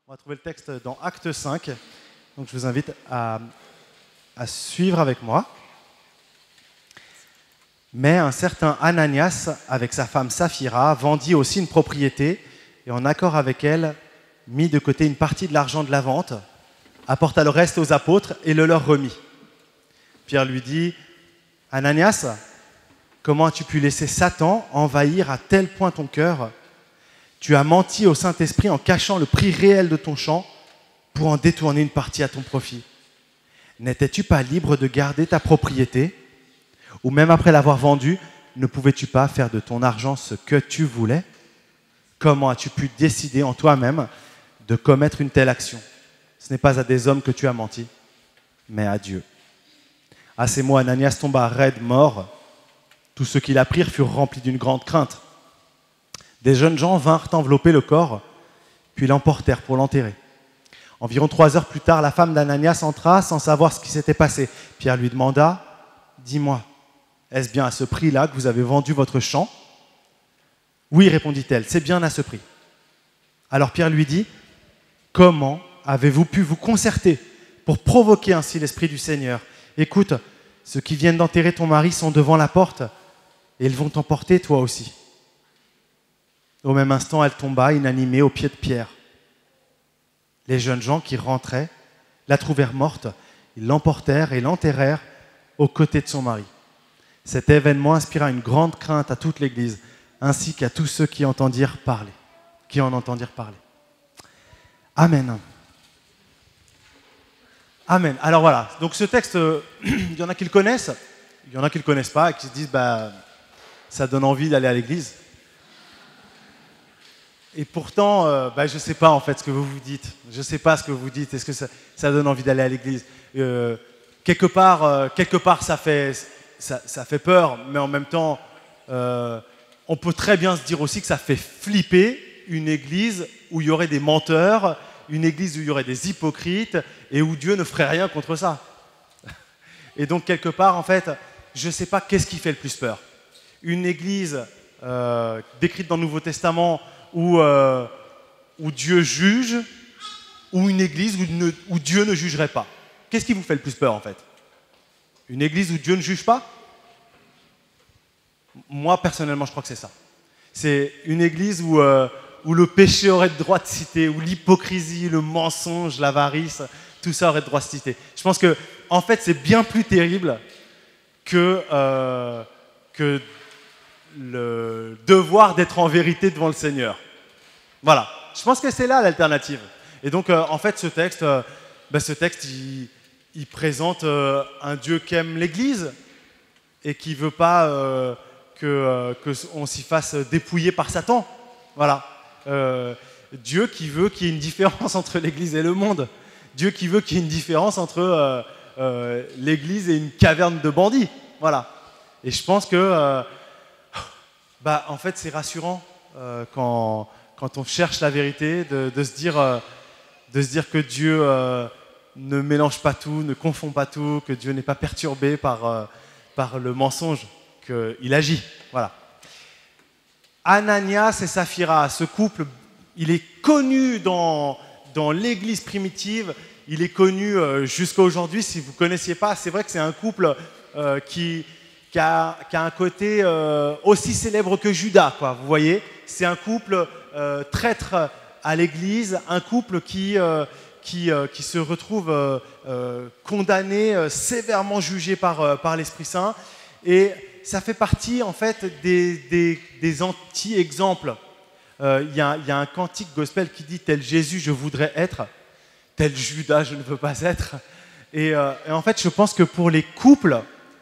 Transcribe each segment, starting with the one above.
On va trouver le texte dans Acte 5. Donc je vous invite à suivre avec moi. Mais un certain Ananias, avec sa femme Saphira, vendit aussi une propriété et en accord avec elle, mit de côté une partie de l'argent de la vente, apporta le reste aux apôtres et le leur remit. Pierre lui dit, « Ananias, comment as-tu pu laisser Satan envahir à tel point ton cœur ? Tu as menti au Saint-Esprit en cachant le prix réel de ton champ pour en détourner une partie à ton profit. N'étais-tu pas libre de garder ta propriété ? Ou même après l'avoir vendue, ne pouvais-tu pas faire de ton argent ce que tu voulais ? Comment as-tu pu décider en toi-même de commettre une telle action ? Ce n'est pas à des hommes que tu as menti, mais à Dieu. » À ces mots, Ananias tomba raide mort. Tous ceux qui l'apprirent furent remplis d'une grande crainte. Des jeunes gens vinrent envelopper le corps, puis l'emportèrent pour l'enterrer. Environ 3 heures plus tard, la femme d'Ananias entra sans savoir ce qui s'était passé. Pierre lui demanda, « Dis-moi, est-ce bien à ce prix-là que vous avez vendu votre champ ?» ?»« Oui, répondit-elle, c'est bien à ce prix. » Alors Pierre lui dit, « Comment avez-vous pu vous concerter pour provoquer ainsi l'Esprit du Seigneur ? Écoute, ceux qui viennent d'enterrer ton mari sont devant la porte et ils vont t'emporter toi aussi. » Au même instant, elle tomba inanimée aux pieds de Pierre. Les jeunes gens qui rentraient la trouvèrent morte, ils l'emportèrent et l'enterrèrent aux côtés de son mari. Cet événement inspira une grande crainte à toute l'Église, ainsi qu'à tous ceux qui en entendirent parler. Amen. Amen. Alors voilà, donc ce texte, il y en a qui le connaissent, il y en a qui ne le connaissent pas et qui se disent, ça donne envie d'aller à l'église. Et pourtant, je ne sais pas en fait ce que vous vous dites. Je ne sais pas ce que vous dites. Est-ce que ça donne envie d'aller à l'église ? Quelque part, ça fait peur, mais en même temps, on peut très bien se dire aussi que ça fait flipper une église où il y aurait des menteurs, une église où il y aurait des hypocrites et où Dieu ne ferait rien contre ça. Et donc, quelque part, en fait, je ne sais pas qu'est-ce qui fait le plus peur. Une église décrite dans le Nouveau Testament où Dieu juge, ou une église où Dieu ne jugerait pas. Qu'est-ce qui vous fait le plus peur en fait ? Une église où Dieu ne juge pas ? Moi personnellement je crois que c'est ça. C'est une église où le péché aurait le droit de citer, où l'hypocrisie, le mensonge, l'avarice, tout ça aurait le droit de citer. Je pense que en fait c'est bien plus terrible que le devoir d'être en vérité devant le Seigneur. Voilà, je pense que c'est là l'alternative. Et donc, en fait, ce texte, il présente un Dieu qui aime l'Église et qui ne veut pas qu'on s'y fasse dépouiller par Satan. Voilà. Dieu qui veut qu'il y ait une différence entre l'Église et le monde. Dieu qui veut qu'il y ait une différence entre l'Église et une caverne de bandits. Voilà. Et je pense que, en fait, c'est rassurant quand on cherche la vérité, de se dire que Dieu ne mélange pas tout, ne confond pas tout, que Dieu n'est pas perturbé par le mensonge, qu'il agit. Voilà. Ananias et Saphira, ce couple, il est connu dans l'église primitive, il est connu jusqu'à aujourd'hui. Si vous ne connaissiez pas, c'est vrai que c'est un couple qui a un côté aussi célèbre que Judas, quoi, vous voyez. C'est un couple traître à l'église, un couple qui se retrouve condamné, sévèrement jugé par l'Esprit Saint. Et ça fait partie en fait des anti-exemples. Il y a un cantique gospel qui dit « Tel Jésus, je voudrais être, tel Judas, je ne veux pas être ». Et en fait, je pense que pour les couples,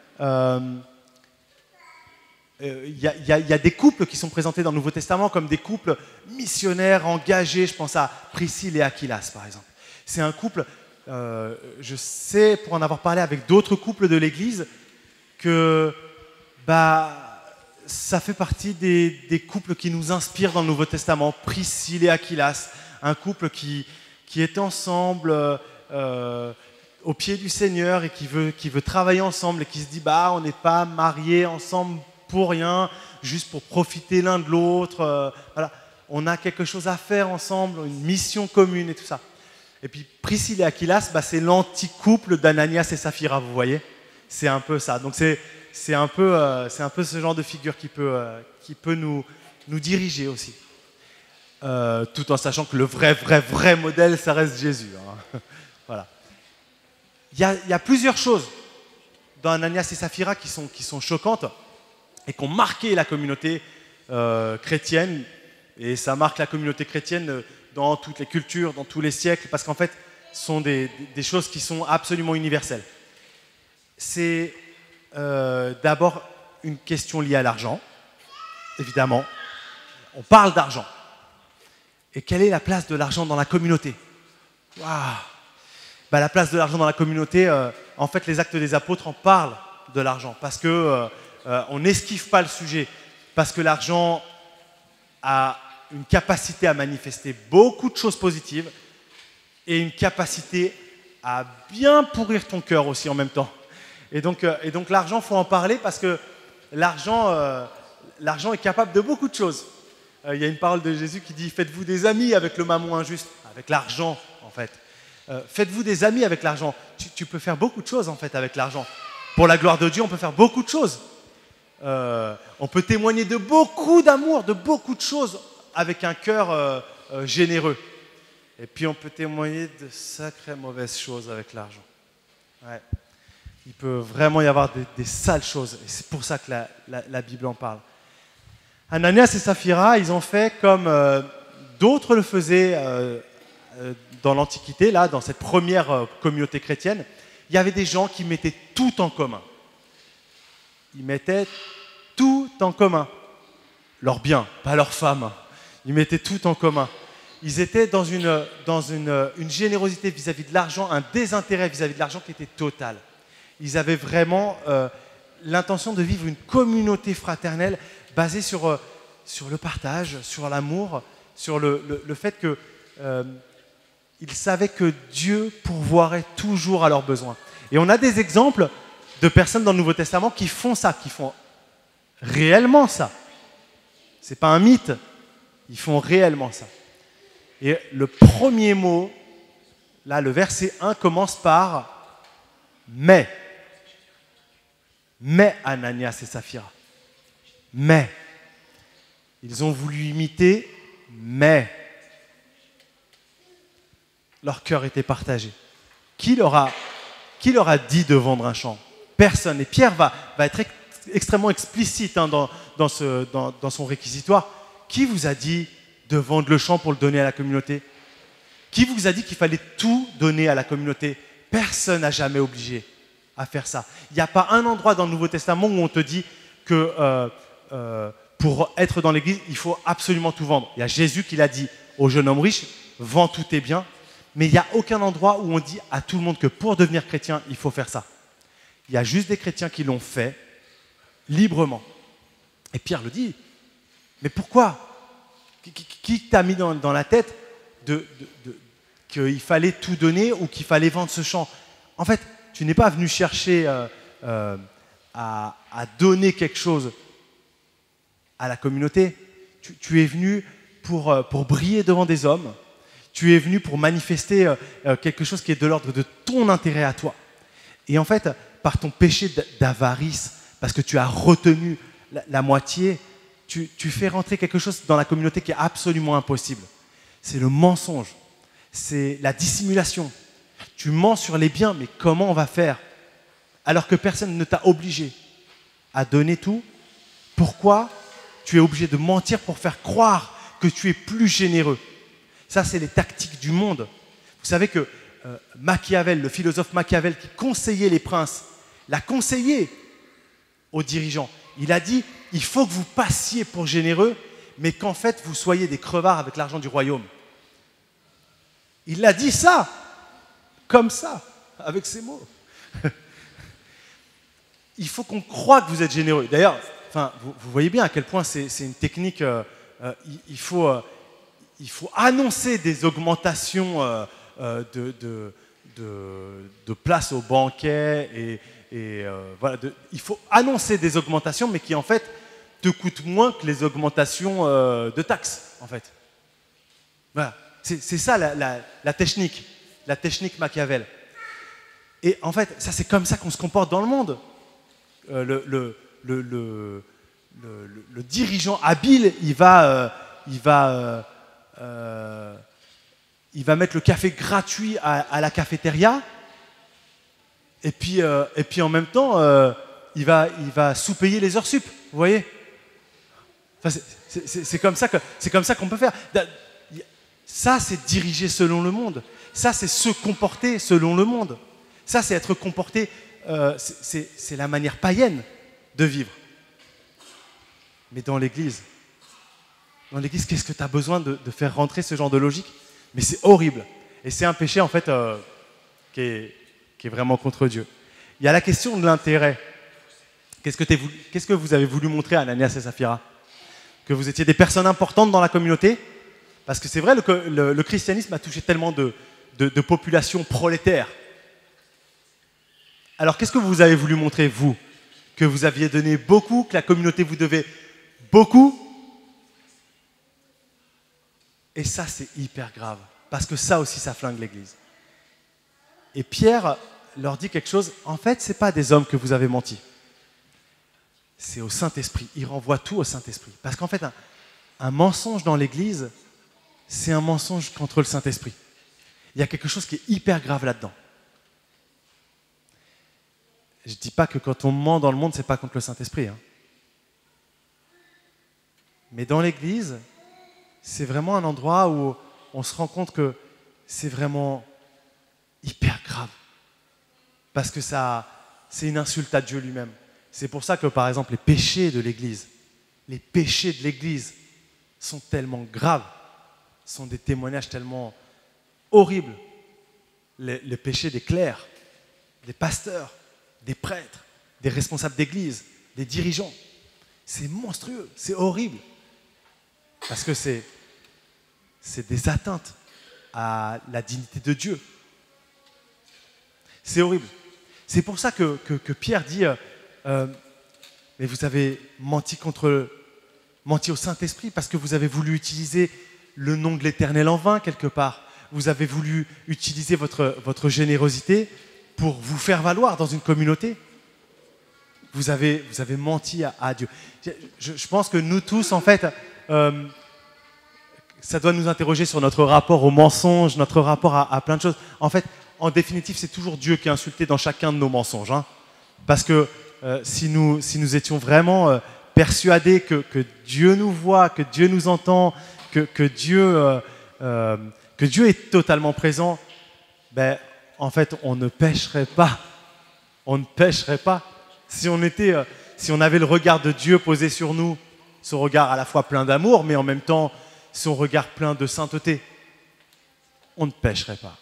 il y a des couples qui sont présentés dans le Nouveau Testament comme des couples missionnaires, engagés. Je pense à Priscille et Aquilas, par exemple. C'est un couple, je sais, pour en avoir parlé avec d'autres couples de l'Église, que ça fait partie des couples qui nous inspirent dans le Nouveau Testament. Priscille et Aquilas, un couple qui est ensemble au pied du Seigneur et qui veut travailler ensemble et qui se dit on n'est pas mariés ensemble pour rien, juste pour profiter l'un de l'autre. Voilà. on a quelque chose à faire ensemble, une mission commune et tout ça. Et puis Priscille et Aquilas, c'est l'anti-couple d'Ananias et Saphira, vous voyez? C'est un peu ça. Donc c'est un peu ce genre de figure qui peut nous diriger aussi. Tout en sachant que le vrai modèle, ça reste Jésus. Hein. Voilà. Il y a plusieurs choses dans Ananias et Saphira qui sont choquantes et qui ont marqué la communauté chrétienne. Et ça marque la communauté chrétienne dans toutes les cultures, dans tous les siècles, parce qu'en fait, ce sont des choses qui sont absolument universelles. C'est d'abord une question liée à l'argent, évidemment. On parle d'argent. Et quelle est la place de l'argent dans la communauté? Waouh! La place de l'argent dans la communauté, en fait, les Actes des Apôtres en parlent de l'argent, parce que on n'esquive pas le sujet, parce que l'argent a une capacité à manifester beaucoup de choses positives et une capacité à bien pourrir ton cœur aussi en même temps. Et donc l'argent, il faut en parler parce que l'argent est capable de beaucoup de choses. Il y a une parole de Jésus qui dit « Faites-vous des amis avec le mammon injuste », avec l'argent en fait. Faites-vous des amis avec l'argent. Tu peux faire beaucoup de choses en fait avec l'argent. Pour la gloire de Dieu, on peut faire beaucoup de choses. On peut témoigner de beaucoup d'amour, de beaucoup de choses avec un cœur généreux. Et puis on peut témoigner de sacrées mauvaises choses avec l'argent. Ouais. Il peut vraiment y avoir des sales choses. Et c'est pour ça que la Bible en parle. Ananias et Saphira, ils ont fait comme d'autres le faisaient dans l'Antiquité, là, dans cette première communauté chrétienne. Il y avait des gens qui mettaient tout en commun. Ils mettaient tout en commun. Leurs biens, pas leurs femmes. Ils mettaient tout en commun. Ils étaient dans une générosité vis-à-vis de l'argent, un désintérêt vis-à-vis de l'argent qui était total. Ils avaient vraiment l'intention de vivre une communauté fraternelle basée sur le partage, sur l'amour, sur le fait qu'ils savaient que Dieu pourvoirait toujours à leurs besoins. Et on a des exemples de personnes dans le Nouveau Testament qui font ça, qui font réellement ça. Ce n'est pas un mythe, ils font réellement ça. Et le premier mot, là, le verset 1 commence par « mais ». Mais Ananias et Saphira. Mais. Ils ont voulu imiter, mais. Leur cœur était partagé. Qui leur a dit de vendre un champ? Personne. Et Pierre va être extrêmement explicite hein, dans son réquisitoire. Qui vous a dit de vendre le champ pour le donner à la communauté? Qui vous a dit qu'il fallait tout donner à la communauté? Personne n'a jamais obligé à faire ça. Il n'y a pas un endroit dans le Nouveau Testament où on te dit que pour être dans l'église, il faut absolument tout vendre. Il y a Jésus qui l'a dit au jeune homme riche, vends tous tes biens, mais il n'y a aucun endroit où on dit à tout le monde que pour devenir chrétien, il faut faire ça. Il y a juste des chrétiens qui l'ont fait librement. Et Pierre le dit, mais pourquoi? Qui t'a mis dans la tête qu'il fallait tout donner ou qu'il fallait vendre ce champ? En fait, tu n'es pas venu chercher à donner quelque chose à la communauté. Tu es venu pour briller devant des hommes. Tu es venu pour manifester quelque chose qui est de l'ordre de ton intérêt à toi. Et en fait, par ton péché d'avarice, parce que tu as retenu la moitié, tu fais rentrer quelque chose dans la communauté qui est absolument impossible. C'est le mensonge, c'est la dissimulation. Tu mens sur les biens, mais comment on va faire? Alors que personne ne t'a obligé à donner tout, pourquoi tu es obligé de mentir pour faire croire que tu es plus généreux? Ça, c'est les tactiques du monde. Vous savez que Machiavel, le philosophe Machiavel qui conseillait les princes, l'a conseillé aux dirigeants. Il a dit, il faut que vous passiez pour généreux, mais qu'en fait, vous soyez des crevards avec l'argent du royaume. Il a dit ça, comme ça, avec ces mots. Il faut qu'on croie que vous êtes généreux. D'ailleurs, vous voyez bien à quel point c'est une technique. Il faut annoncer des augmentations de place au banquet. Voilà, il faut annoncer des augmentations, mais qui en fait te coûte moins que les augmentations de taxes, en fait. Voilà, c'est ça la technique Machiavel. Et en fait, ça c'est comme ça qu'on se comporte dans le monde. Le dirigeant habile, il va mettre le café gratuit à la cafétéria, et puis en même temps, il va sous-payer les heures sup. Vous voyez? Enfin, c'est comme ça qu'on peut faire. Ça, c'est diriger selon le monde. Ça, c'est se comporter selon le monde. Ça, c'est être comporté. C'est la manière païenne de vivre. Mais dans l'Église, qu'est-ce que tu as besoin de faire rentrer ce genre de logique? Mais c'est horrible. Et c'est un péché, en fait, qui est vraiment contre Dieu. Il y a la question de l'intérêt. Qu'est-ce que vous avez voulu montrer à Ananias et Saphira? Que vous étiez des personnes importantes dans la communauté? Parce que c'est vrai, le christianisme a touché tellement de populations prolétaires. Alors, qu'est-ce que vous avez voulu montrer, vous? Que vous aviez donné beaucoup, que la communauté vous devait beaucoup? Et ça, c'est hyper grave. Parce que ça aussi, ça flingue l'Église. Et Pierre leur dit quelque chose. En fait, ce n'est pas des hommes que vous avez menti. C'est au Saint-Esprit. Il renvoie tout au Saint-Esprit. Parce qu'en fait, un mensonge dans l'Église, c'est un mensonge contre le Saint-Esprit. Il y a quelque chose qui est hyper grave là-dedans. Je ne dis pas que quand on ment dans le monde, ce n'est pas contre le Saint-Esprit. Hein. Mais dans l'Église, c'est vraiment un endroit où on se rend compte que c'est vraiment hyper grave. Parce que c'est une insulte à Dieu lui-même. C'est pour ça que, par exemple, les péchés de l'Église sont tellement graves, sont des témoignages tellement horribles. Les péchés des clercs, des pasteurs, des prêtres, des responsables d'église, des dirigeants. C'est monstrueux, c'est horrible. Parce que c'est des atteintes à la dignité de Dieu. C'est horrible. C'est pour ça que Pierre dit mais vous avez menti au Saint-Esprit parce que vous avez voulu utiliser le nom de l'Éternel en vain quelque part. Vous avez voulu utiliser votre générosité pour vous faire valoir dans une communauté. Vous avez menti à Dieu. Je pense que nous tous, en fait, ça doit nous interroger sur notre rapport au mensonge, notre rapport à plein de choses. En fait, en définitive, c'est toujours Dieu qui est insulté dans chacun de nos mensonges. Hein. Parce que si nous étions vraiment persuadés que Dieu nous voit, que Dieu nous entend, que Dieu est totalement présent, ben, en fait, on ne pécherait pas. On ne pécherait pas. Si on avait le regard de Dieu posé sur nous, son regard à la fois plein d'amour, mais en même temps son regard plein de sainteté, on ne pécherait pas.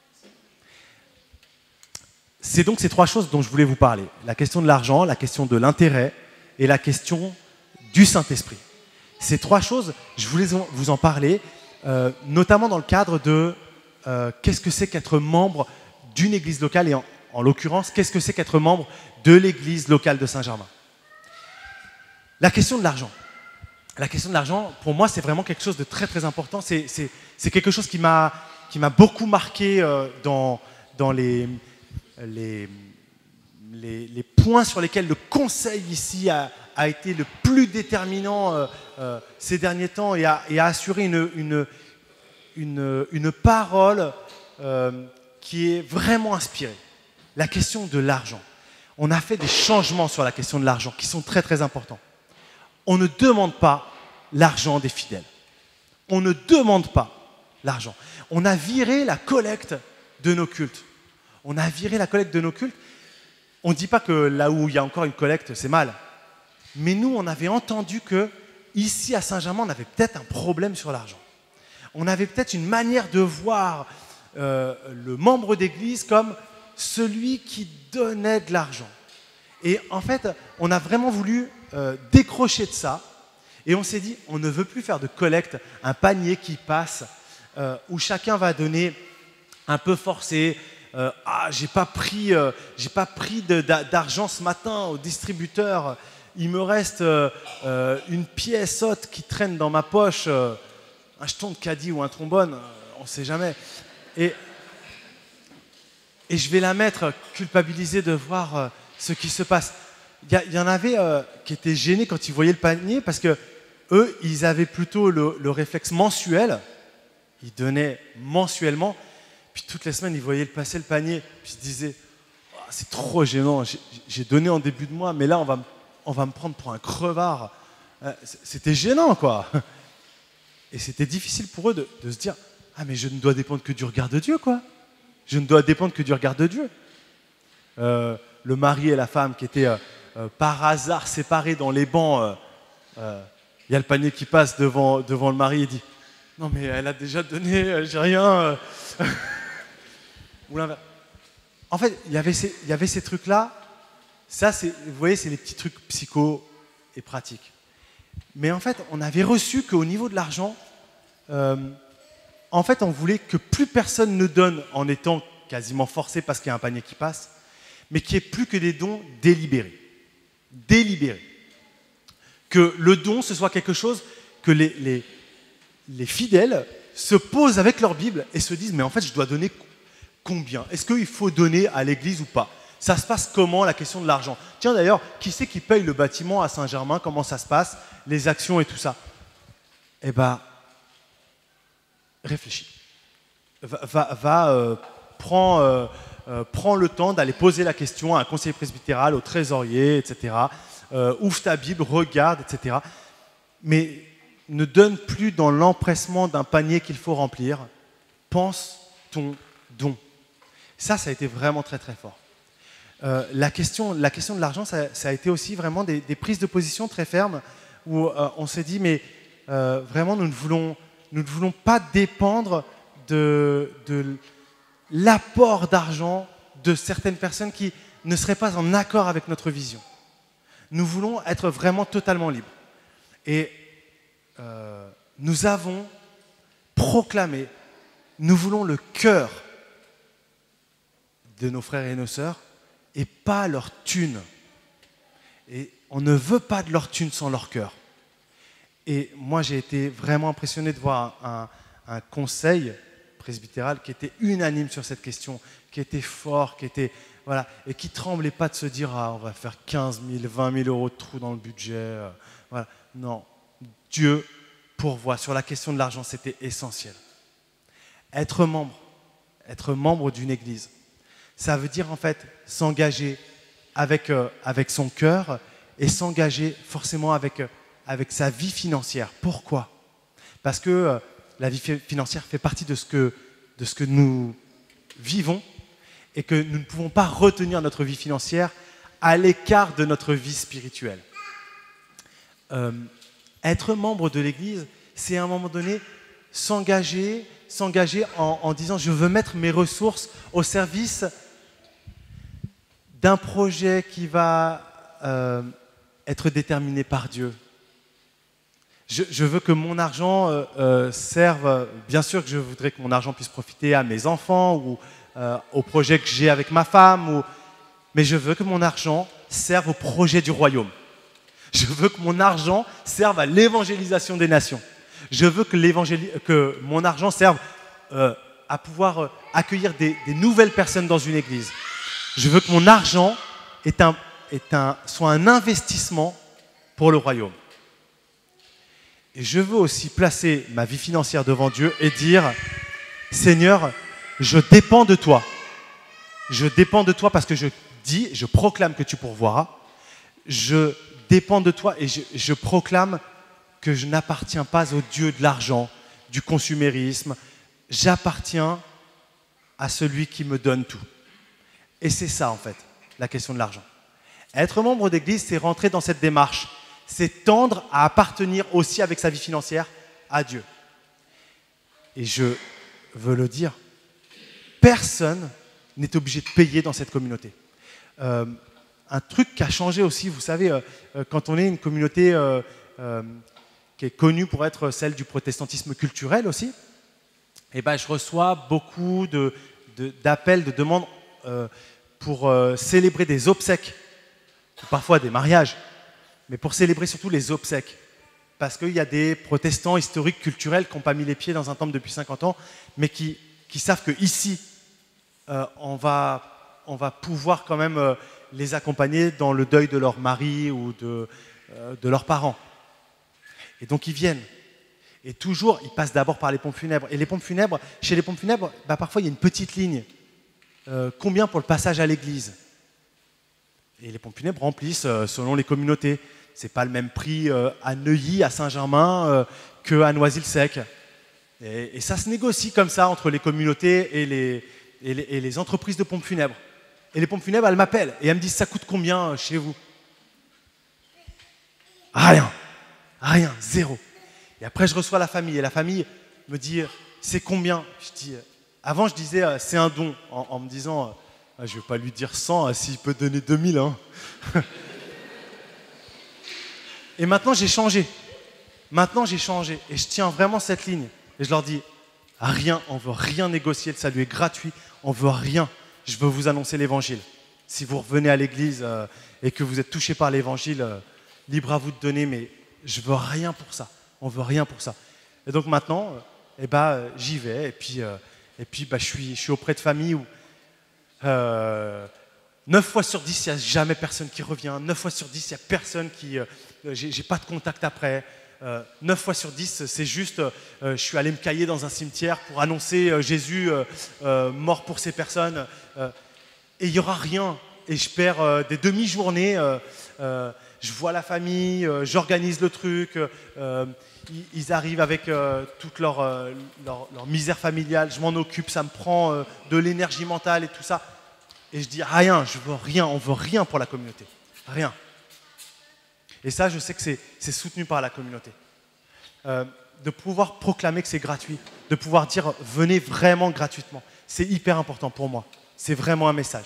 C'est donc ces trois choses dont je voulais vous parler. La question de l'argent, la question de l'intérêt et la question du Saint-Esprit. Ces trois choses, je voulais vous en parler, notamment dans le cadre de qu'est-ce que c'est qu'être membre d'une église locale et en l'occurrence, qu'est-ce que c'est qu'être membre de l'église locale de Saint-Germain. La question de l'argent. La question de l'argent, pour moi, c'est vraiment quelque chose de très très important. C'est quelque chose qui m'a beaucoup marqué dans les points sur lesquels le conseil ici a été le plus déterminant ces derniers temps et a assuré une parole qui est vraiment inspirée. La question de l'argent. On a fait des changements sur la question de l'argent qui sont très très importants. On ne demande pas l'argent des fidèles. On ne demande pas l'argent. On a viré la collecte de nos cultes. On a viré la collecte de nos cultes. On ne dit pas que là où il y a encore une collecte, c'est mal. Mais nous, on avait entendu que ici à Saint-Germain, on avait peut-être un problème sur l'argent. On avait peut-être une manière de voir le membre d'église comme celui qui donnait de l'argent. Et en fait, on a vraiment voulu décrocher de ça. Et on s'est dit, on ne veut plus faire de collecte, un panier qui passe, où chacun va donner un peu forcé. J'ai pas pris d'argent ce matin au distributeur. il me reste une pièce haute qui traîne dans ma poche, un jeton de caddie ou un trombone, on ne sait jamais. Et je vais la mettre culpabilisée de voir ce qui se passe. Il y en avait qui étaient gênés quand ils voyaient le panier parce que eux, ils avaient plutôt le réflexe mensuel. Ils donnaient mensuellement. Puis toutes les semaines, ils voyaient passer le panier. Puis ils se disaient, oh, c'est trop gênant, j'ai donné en début de mois, mais là, on va me prendre pour un crevard. C'était gênant, quoi. Et c'était difficile pour eux de se dire, ah, mais je ne dois dépendre que du regard de Dieu, quoi. Je ne dois dépendre que du regard de Dieu. Le mari et la femme qui étaient par hasard séparés dans les bancs, il y a le panier qui passe devant le mari et dit « Non mais elle a déjà donné, j'ai rien. » Ou l'inverse. En fait, il y avait ces trucs-là. Ça, vous voyez, c'est les petits trucs psycho et pratiques. Mais en fait, on avait reçu qu'au niveau de l'argent, en fait, on voulait que plus personne ne donne en étant quasiment forcé parce qu'il y a un panier qui passe, mais qu'il n'y ait plus que des dons délibérés. Délibérés. Que le don, ce soit quelque chose que les fidèles se posent avec leur Bible et se disent, mais en fait, je dois donner combien? Est-ce qu'il faut donner à l'église ou pas? Ça se passe comment, la question de l'argent? Tiens, d'ailleurs, qui c'est qui paye le bâtiment à Saint-Germain? Comment ça se passe? Les actions et tout ça? Eh bien, réfléchis. Prends le temps d'aller poser la question à un conseiller presbytéral, au trésorier, etc. Ouvre ta Bible, regarde, etc. Mais ne donne plus dans l'empressement d'un panier qu'il faut remplir. Pense ton don. Ça a été vraiment très très fort. La question de l'argent, ça a été aussi vraiment des prises de position très fermes où on s'est dit, mais vraiment, nous ne voulons pas dépendre de l'apport d'argent de certaines personnes qui ne seraient pas en accord avec notre vision. Nous voulons être vraiment totalement libres. Et nous avons proclamé, nous voulons le cœur de nos frères et nos sœurs et pas leur thune. Et on ne veut pas de leur thune sans leur cœur. Et moi, j'ai été vraiment impressionné de voir un conseil presbytéral qui était unanime sur cette question, qui était fort, voilà, et qui ne tremblait pas de se dire ah, on va faire 15 000, 20 000 euros de trou dans le budget. Voilà. Non, Dieu pourvoit. Sur la question de l'argent, c'était essentiel. Être membre d'une église, ça veut dire en fait s'engager avec son cœur et s'engager forcément avec sa vie financière. Pourquoi? Parce que la vie financière fait partie de ce que nous vivons et que nous ne pouvons pas retenir notre vie financière à l'écart de notre vie spirituelle. Être membre de l'Église, c'est à un moment donné s'engager en disant je veux mettre mes ressources au service d'un projet qui va être déterminé par Dieu. Je veux que mon argent serve, bien sûr que je voudrais que mon argent puisse profiter à mes enfants ou au projet que j'ai avec ma femme, mais je veux que mon argent serve au projet du royaume. Je veux que mon argent serve à l'évangélisation des nations. Je veux que mon argent serve à pouvoir accueillir des nouvelles personnes dans une église. Je veux que mon argent soit un investissement pour le royaume. Et je veux aussi placer ma vie financière devant Dieu et dire « Seigneur, je dépends de toi. Je dépends de toi parce que je proclame que tu pourvoiras. Je dépends de toi et je proclame que je n'appartiens pas au Dieu de l'argent, du consumérisme. J'appartiens à celui qui me donne tout. » Et c'est ça, en fait, la question de l'argent. Être membre d'église, c'est rentrer dans cette démarche. C'est tendre à appartenir aussi avec sa vie financière à Dieu. Et je veux le dire, personne n'est obligé de payer dans cette communauté. Un truc qui a changé aussi, vous savez, quand on est une communauté qui est connue pour être celle du protestantisme culturel aussi, eh ben, je reçois beaucoup d'appels, de demandes pour célébrer des obsèques, ou parfois des mariages. mais pour célébrer surtout les obsèques. Parce qu'il y a des protestants historiques, culturels, qui n'ont pas mis les pieds dans un temple depuis 50 ans, mais qui savent qu'ici, on va pouvoir quand même les accompagner dans le deuil de leur mari ou de leurs parents. Et donc ils viennent. Et toujours, ils passent d'abord par les pompes funèbres. Et les pompes funèbres, chez les pompes funèbres, parfois il y a une petite ligne. Combien pour le passage à l'église? Et les pompes funèbres remplissent selon les communautés. Ce n'est pas le même prix à Neuilly, à Saint-Germain, qu'à Noisy-le-Sec. Et ça se négocie comme ça entre les communautés et les entreprises de pompes funèbres. Et les pompes funèbres, elles m'appellent et elles me disent, ça coûte combien chez vous? Rien, zéro. Et après, je reçois la famille et la famille me dit, c'est combien? Je dis, avant, je disais, c'est un don, en me disant, je ne vais pas lui dire 100, s'il peut donner 2000. Hein. Et maintenant, j'ai changé. Et je tiens vraiment cette ligne. Et je leur dis, rien, on ne veut rien négocier, le salut est gratuit, on ne veut rien. Je veux vous annoncer l'évangile. Si vous revenez à l'église et que vous êtes touché par l'évangile, libre à vous de donner, mais je ne veux rien pour ça. On ne veut rien pour ça. Et donc maintenant, j'y vais. Et puis je suis auprès de familles où 9 fois sur 10, il n'y a jamais personne qui revient. 9 fois sur 10, il n'y a personne qui... j'ai pas de contact après. 9 fois sur 10, c'est juste, je suis allé me cailler dans un cimetière pour annoncer Jésus mort pour ces personnes. Et il n'y aura rien. Et je perds des demi-journées. Je vois la famille, j'organise le truc. Ils arrivent avec toute leur misère familiale. Je m'en occupe, ça me prend de l'énergie mentale et tout ça. Et je dis rien, je veux rien, on veut rien pour la communauté. Rien. Et ça, je sais que c'est soutenu par la communauté. De pouvoir proclamer que c'est gratuit, de pouvoir dire venez vraiment gratuitement, c'est hyper important pour moi. C'est vraiment un message.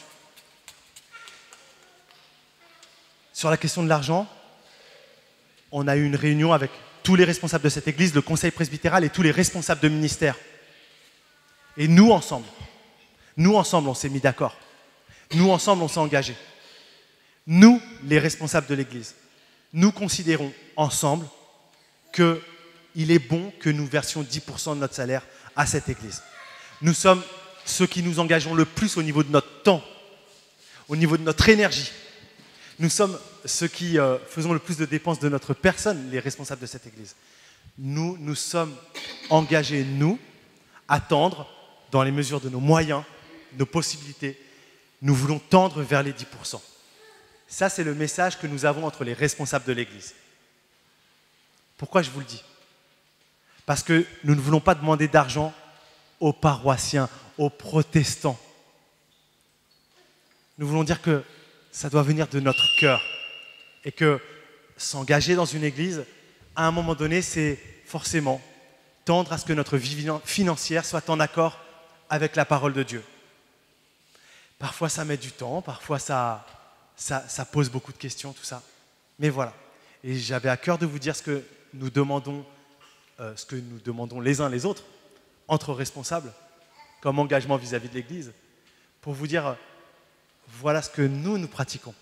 Sur la question de l'argent, on a eu une réunion avec tous les responsables de cette église, le conseil presbytéral et tous les responsables de ministère. Et nous ensemble, on s'est mis d'accord. Nous ensemble, on s'est engagés. Nous, les responsables de l'église, nous considérons ensemble qu'il est bon que nous versions 10% de notre salaire à cette église. Nous sommes ceux qui nous engageons le plus au niveau de notre temps, au niveau de notre énergie. Nous sommes ceux qui faisons le plus de dépenses de notre personne, les responsables de cette église. Nous sommes engagés, à tendre, dans les mesures de nos moyens, nos possibilités, nous voulons tendre vers les 10%. Ça, c'est le message que nous avons entre les responsables de l'église. Pourquoi je vous le dis? Parce que nous ne voulons pas demander d'argent aux paroissiens, aux protestants. Nous voulons dire que ça doit venir de notre cœur. Et que s'engager dans une église, à un moment donné, c'est forcément tendre à ce que notre vie financière soit en accord avec la parole de Dieu. Parfois, ça met du temps, parfois, ça pose beaucoup de questions, tout ça. Mais voilà. Et j'avais à cœur de vous dire ce que nous demandons les uns les autres, entre responsables, comme engagement vis-à-vis de l'Église, pour vous dire, voilà ce que nous pratiquons.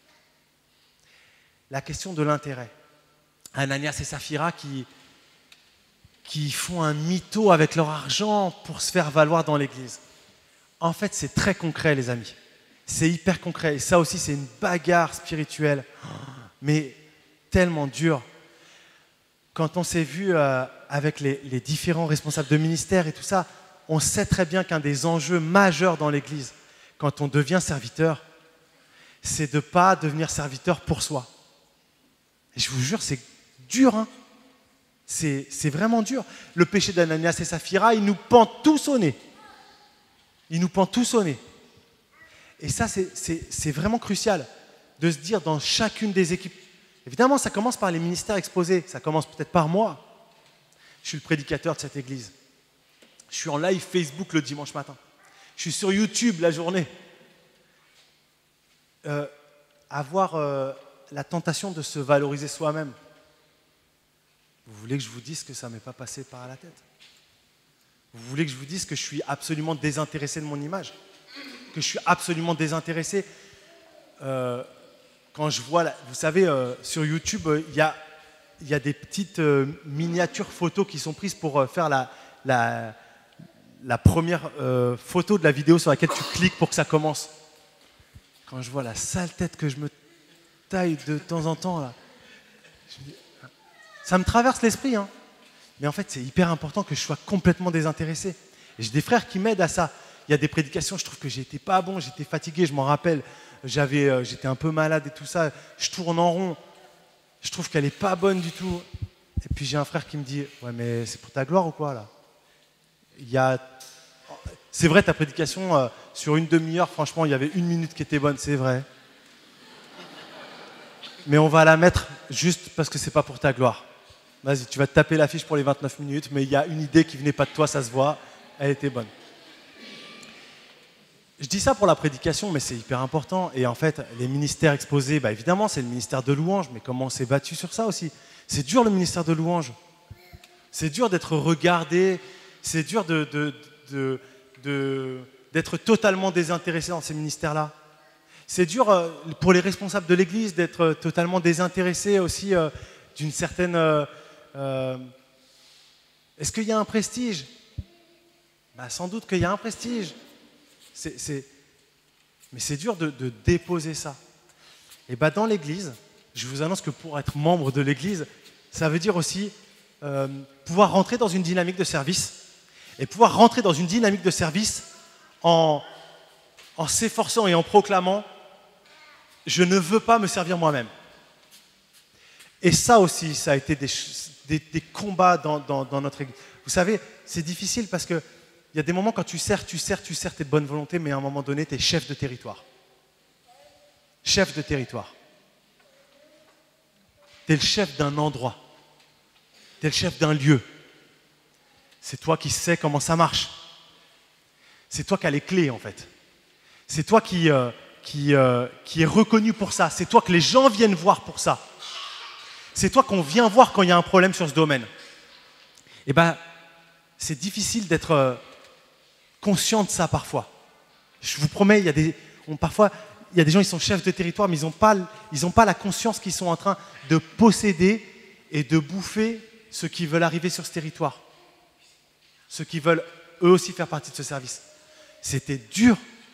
La question de l'intérêt. Ananias et Saphira qui font un mytho avec leur argent pour se faire valoir dans l'Église. En fait, c'est très concret, les amis. C'est hyper concret. Et ça aussi, c'est une bagarre spirituelle, mais tellement dure. Quand on s'est vu avec les différents responsables de ministère et tout ça, on sait très bien qu'un des enjeux majeurs dans l'Église, quand on devient serviteur, c'est de ne pas devenir serviteur pour soi. Et je vous jure, c'est dur, hein. C'est vraiment dur. Le péché d'Ananias et Saphira, il nous pend tous au nez. Il nous pend tous au nez. Et ça, c'est vraiment crucial de se dire dans chacune des équipes. Évidemment, ça commence par les ministères exposés. Ça commence peut-être par moi. Je suis le prédicateur de cette église. Je suis en live Facebook le dimanche matin. Je suis sur YouTube la journée. Avoir la tentation de se valoriser soi-même. Vous voulez que je vous dise que ça ne m'est pas passé par la tête? Vous voulez que je vous dise que je suis absolument désintéressé de mon image? Que je suis absolument désintéressé quand quand je vois, vous savez, sur YouTube, il y a des petites miniatures photos qui sont prises pour faire la première photo de la vidéo sur laquelle tu cliques pour que ça commence. Quand je vois la sale tête que je me taille de temps en temps, là, ça me traverse l'esprit, hein. Mais en fait, c'est hyper important que je sois complètement désintéressé. Et j'ai des frères qui m'aident à ça. Il y a des prédications, je trouve que j'étais pas bon, j'étais fatigué, je m'en rappelle. J'étais un peu malade et tout ça. Je tourne en rond. Je trouve qu'elle est pas bonne du tout. Et puis j'ai un frère qui me dit, ouais, mais c'est pour ta gloire ou quoi là? C'est vrai, ta prédication, sur une demi-heure, franchement, il y avait 1 minute qui était bonne, c'est vrai. Mais on va la mettre juste parce que c'est pas pour ta gloire. Vas-y, tu vas te taper l'affiche pour les 29 minutes, mais il y a une idée qui venait pas de toi, ça se voit, elle était bonne. Je dis ça pour la prédication, mais c'est hyper important. Et en fait, les ministères exposés, bah évidemment, c'est le ministère de louange, mais comment on s'est battu sur ça aussi? C'est dur le ministère de louange. C'est dur d'être regardé, c'est dur d'être totalement désintéressé dans ces ministères-là. C'est dur pour les responsables de l'Église d'être totalement désintéressés aussi d'une certaine... Est-ce qu'il y a un prestige? Bah, sans doute qu'il y a un prestige. Mais c'est dur de déposer ça. Et bah, dans l'Église, je vous annonce que pour être membre de l'Église, ça veut dire aussi pouvoir rentrer dans une dynamique de service. Et pouvoir rentrer dans une dynamique de service en s'efforçant et en proclamant « Je ne veux pas me servir moi-même ». Et ça aussi, ça a été des combats dans notre Église. Vous savez, c'est difficile parce qu'il y a des moments quand tu sers, tu es de bonne volonté, mais à un moment donné, tu es chef de territoire. Chef de territoire. Tu es le chef d'un endroit. Tu es le chef d'un lieu. C'est toi qui sais comment ça marche. C'est toi qui as les clés, en fait. C'est toi qui est reconnu pour ça. C'est toi que les gens viennent voir pour ça. C'est toi qu'on vient voir quand il y a un problème sur ce domaine. Eh bien, c'est difficile d'être conscient de ça parfois. Je vous promets, parfois, il y a des gens qui sont chefs de territoire, mais ils n'ont pas la conscience qu'ils sont en train de posséder et de bouffer ceux qui veulent arriver sur ce territoire. Ceux qui veulent eux aussi faire partie de ce service. C'était dur.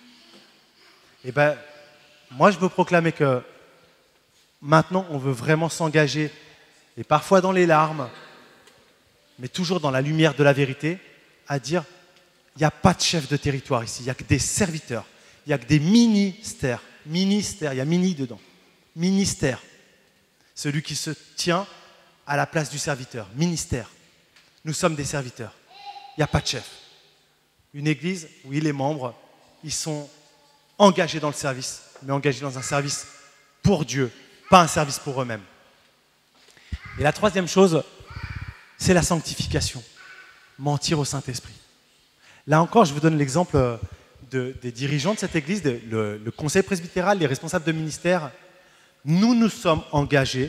Eh bien, moi je veux proclamer que maintenant on veut vraiment s'engager, et parfois dans les larmes, mais toujours dans la lumière de la vérité, à dire, il n'y a pas de chef de territoire ici, il n'y a que des serviteurs, il n'y a que des ministères. Ministère, il y a mini dedans. Ministère. Celui qui se tient à la place du serviteur. Ministère. Nous sommes des serviteurs. Il n'y a pas de chef. Une église, oui, les membres, ils sont engagés dans le service, mais engagés dans un service pour Dieu, pas un service pour eux-mêmes. Et la troisième chose, c'est la sanctification. Mentir au Saint-Esprit. Là encore, je vous donne l'exemple des dirigeants de cette église, le conseil presbytéral, les responsables de ministère. Nous nous sommes engagés,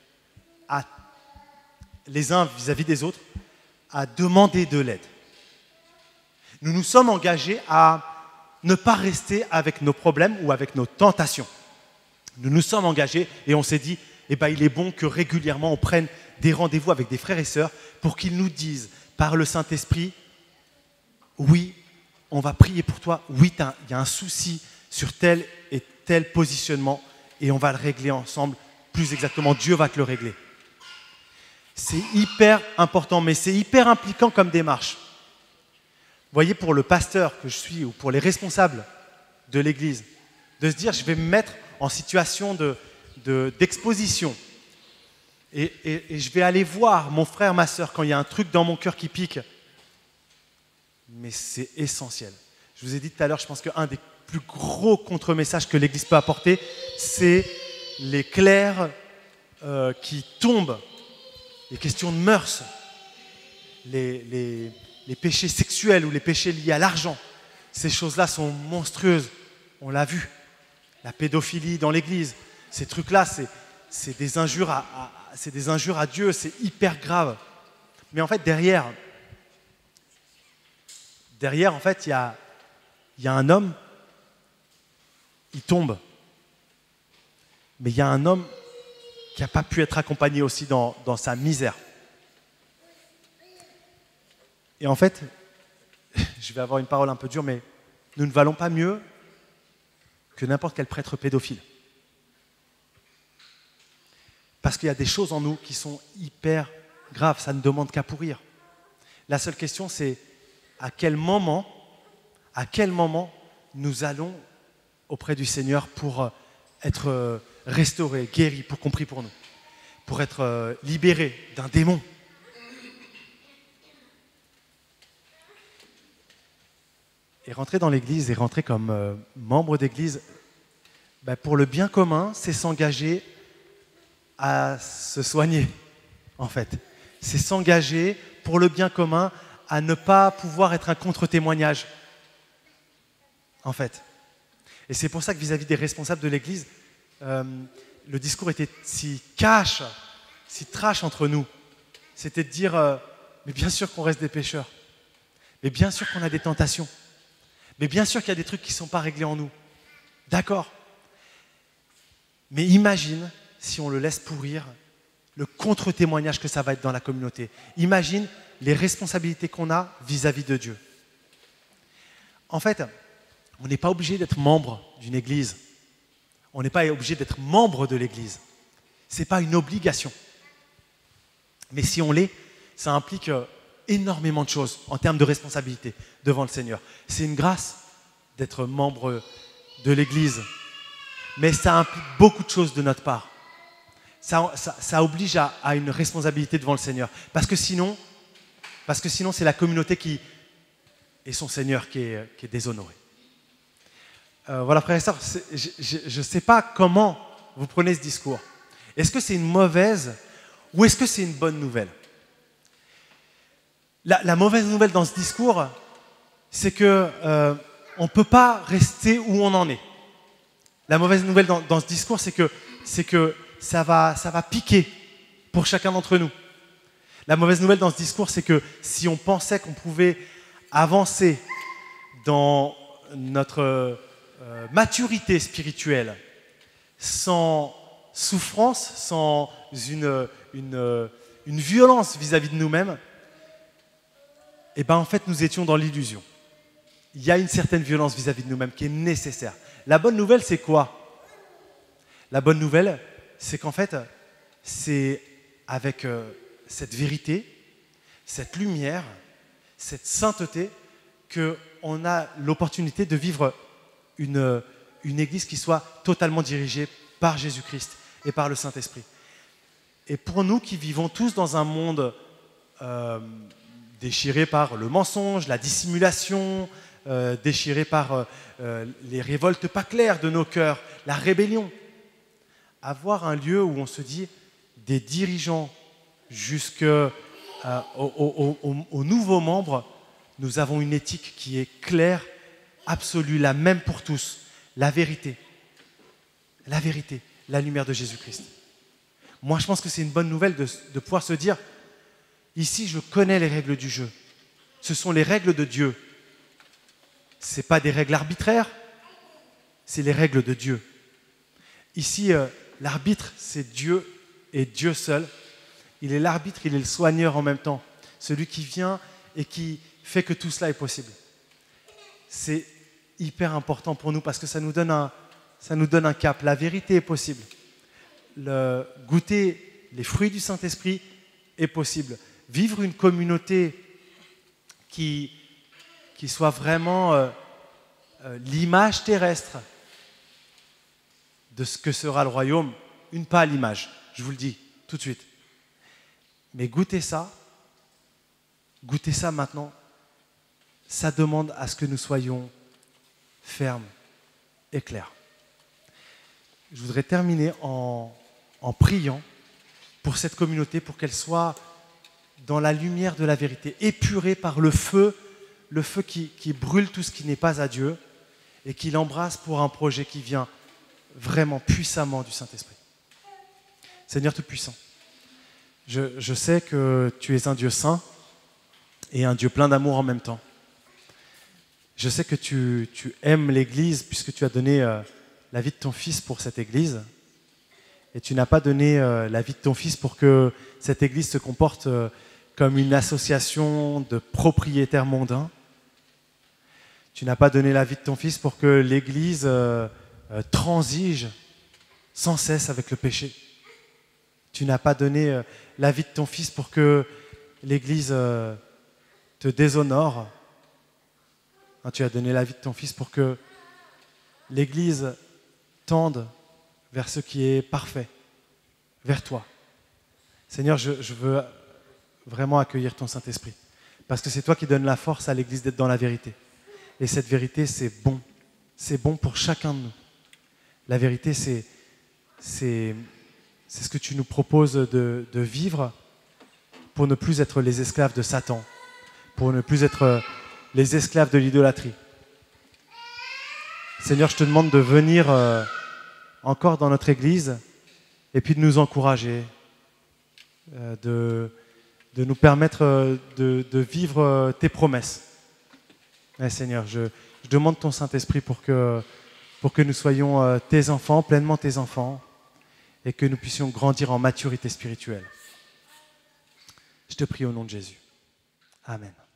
les uns vis-à-vis des autres, à demander de l'aide. Nous nous sommes engagés à ne pas rester avec nos problèmes ou avec nos tentations. Nous nous sommes engagés et on s'est dit, eh ben, il est bon que régulièrement on prenne des rendez-vous avec des frères et sœurs pour qu'ils nous disent par le Saint-Esprit, oui, on va prier pour toi, oui, il y a un souci sur tel et tel positionnement et on va le régler ensemble, plus exactement, Dieu va te le régler. C'est hyper important, mais c'est hyper impliquant comme démarche. Vous voyez, pour le pasteur que je suis ou pour les responsables de l'église, de se dire, je vais me mettre en situation d'exposition et je vais aller voir mon frère, ma sœur, quand il y a un truc dans mon cœur qui pique. Mais c'est essentiel. Je vous ai dit tout à l'heure, je pense qu'un des plus gros contre-messages que l'Église peut apporter, c'est les clercs qui tombent, les questions de mœurs, les péchés sexuels ou les péchés liés à l'argent. Ces choses-là sont monstrueuses, on l'a vu. La pédophilie dans l'Église, ces trucs-là, c'est des injures à Dieu, c'est hyper grave. Mais en fait, derrière, en fait, il y a un homme, il tombe. Mais il y a un homme qui n'a pas pu être accompagné aussi dans sa misère. Et en fait, je vais avoir une parole un peu dure, mais nous ne valons pas mieux que n'importe quel prêtre pédophile. Parce qu'il y a des choses en nous qui sont hyper graves, ça ne demande qu'à pourrir. La seule question, c'est à quel moment nous allons auprès du Seigneur pour être restaurés, guéris, pour compris pour nous, pour être libérés d'un démon. Et rentrer dans l'Église et rentrer comme membre d'Église, pour le bien commun, c'est s'engager à se soigner, en fait. C'est s'engager pour le bien commun à ne pas pouvoir être un contre-témoignage, en fait. Et c'est pour ça que vis-à-vis des responsables de l'Église, le discours était si cash, si trash entre nous. C'était de dire, mais bien sûr qu'on reste des pécheurs, mais bien sûr qu'on a des tentations, mais bien sûr qu'il y a des trucs qui ne sont pas réglés en nous. D'accord. Mais imagine si on le laisse pourrir, le contre-témoignage que ça va être dans la communauté. Imagine les responsabilités qu'on a vis-à-vis de Dieu. En fait, on n'est pas obligé d'être membre d'une église. On n'est pas obligé d'être membre de l'église. Ce n'est pas une obligation. Mais si on l'est, ça implique énormément de choses en termes de responsabilité devant le Seigneur. C'est une grâce d'être membre de l'église. Mais ça implique beaucoup de choses de notre part. Ça oblige à une responsabilité devant le Seigneur. Parce que sinon c'est la communauté et son Seigneur qui est déshonoré. Voilà, frères et sœurs, je ne sais pas comment vous prenez ce discours. Est-ce que c'est une mauvaise ou est-ce que c'est une bonne nouvelle? La mauvaise nouvelle dans ce discours, c'est qu'on ne peut pas rester où on en est. La mauvaise nouvelle dans ce discours, c'est que ça va piquer pour chacun d'entre nous. La mauvaise nouvelle dans ce discours, c'est que si on pensait qu'on pouvait avancer dans notre maturité spirituelle sans souffrance, sans une violence vis-à-vis de nous-mêmes, eh bien en fait nous étions dans l'illusion. Il y a une certaine violence vis-à-vis de nous-mêmes qui est nécessaire. La bonne nouvelle, c'est quoi? La bonne nouvelle, c'est qu'en fait, c'est avec cette vérité, cette lumière, cette sainteté, qu'on a l'opportunité de vivre une église qui soit totalement dirigée par Jésus-Christ et par le Saint-Esprit. Et pour nous qui vivons tous dans un monde déchiré par le mensonge, la dissimulation, déchiré par les révoltes pas claires de nos cœurs, la rébellion, avoir un lieu où on se dit des dirigeants jusqu'aux nouveaux membres, nous avons une éthique qui est claire, absolue, la même pour tous, la vérité, la lumière de Jésus-Christ. Moi, je pense que c'est une bonne nouvelle de pouvoir se dire, ici, je connais les règles du jeu. Ce sont les règles de Dieu. Ce n'est pas des règles arbitraires, c'est les règles de Dieu. Ici, l'arbitre, c'est Dieu et Dieu seul. Il est l'arbitre, il est le soigneur en même temps. Celui qui vient et qui fait que tout cela est possible. C'est hyper important pour nous parce que ça nous donne un cap. La vérité est possible. Goûter les fruits du Saint-Esprit est possible. Vivre une communauté qui soit vraiment l'image terrestre de ce que sera le royaume, une pâle image, je vous le dis tout de suite. Mais goûter ça maintenant, ça demande à ce que nous soyons fermes et clairs. Je voudrais terminer en priant pour cette communauté, pour qu'elle soit dans la lumière de la vérité, épurée par le feu qui brûle tout ce qui n'est pas à Dieu et qui l'embrasse pour un projet qui vient vraiment puissamment du Saint-Esprit. Seigneur Tout-Puissant, je sais que tu es un Dieu saint et un Dieu plein d'amour en même temps. Je sais que tu aimes l'Église puisque tu as donné la vie de ton Fils pour cette Église. Et tu n'as pas donné la vie de ton Fils pour que cette Église se comporte comme une association de propriétaires mondains. Tu n'as pas donné la vie de ton Fils pour que l'Église transige sans cesse avec le péché. Tu n'as pas donné la vie de ton Fils pour que l'Église te déshonore. Non, tu as donné la vie de ton Fils pour que l'Église tende vers ce qui est parfait, vers toi. Seigneur, je veux vraiment accueillir ton Saint-Esprit, parce que c'est toi qui donnes la force à l'Église d'être dans la vérité. Et cette vérité, c'est bon. C'est bon pour chacun de nous. La vérité, c'est ce que tu nous proposes de vivre pour ne plus être les esclaves de Satan, pour ne plus être les esclaves de l'idolâtrie. Seigneur, je te demande de venir encore dans notre Église et puis de nous encourager, de nous permettre de vivre tes promesses. Ouais, Seigneur, je demande ton Saint-Esprit pour que nous soyons tes enfants, pleinement tes enfants, et que nous puissions grandir en maturité spirituelle. Je te prie au nom de Jésus. Amen.